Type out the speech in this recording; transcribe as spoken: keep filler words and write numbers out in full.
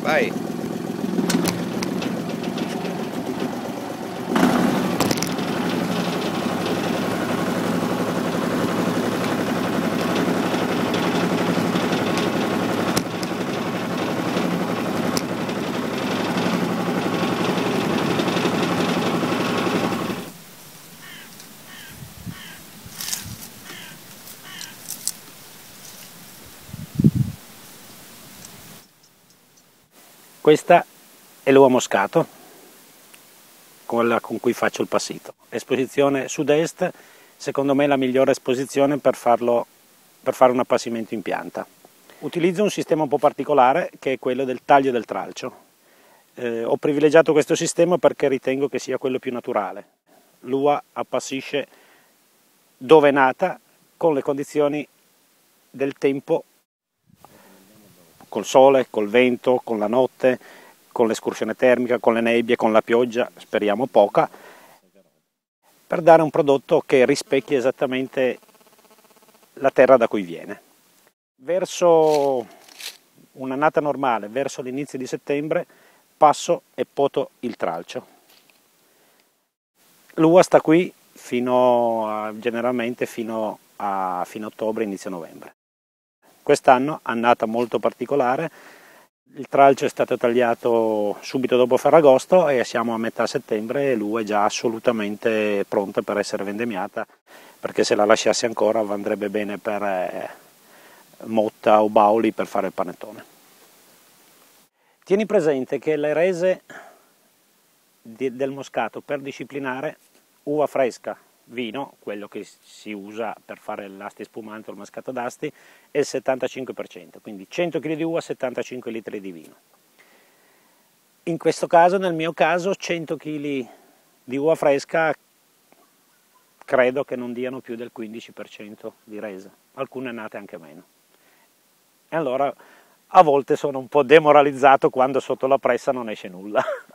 Vai. Questa è l'uva moscato, quella con cui faccio il passito. Esposizione sud-est, secondo me è la migliore esposizione per, farlo, per fare un appassimento in pianta. Utilizzo un sistema un po' particolare che è quello del taglio del tralcio. Eh, ho privilegiato questo sistema perché ritengo che sia quello più naturale. L'uva appassisce dove è nata, con le condizioni del tempo, col sole, col vento, con la notte, con l'escursione termica, con le nebbie, con la pioggia, speriamo poca, per dare un prodotto che rispecchi esattamente la terra da cui viene. Verso un'annata normale, verso l'inizio di settembre, passo e poto il tralcio. L'uva sta qui fino a, generalmente fino a fine ottobre, inizio novembre. Quest'anno, annata molto particolare, il tralcio è stato tagliato subito dopo Ferragosto e siamo a metà settembre e l'uva è già assolutamente pronta per essere vendemmiata, perché se la lasciassi ancora andrebbe bene per eh, motta o bauli per fare il panettone. Tieni presente che le rese di, del moscato per disciplinare uva fresca, vino, quello che si usa per fare l'asti spumante o il moscato d'asti, è il settantacinque per cento, quindi cento chili di uva, settantacinque litri di vino. In questo caso, nel mio caso, cento chili di uva fresca credo che non diano più del quindici per cento di resa, alcune nate anche meno. E allora a volte sono un po' demoralizzato quando sotto la pressa non esce nulla.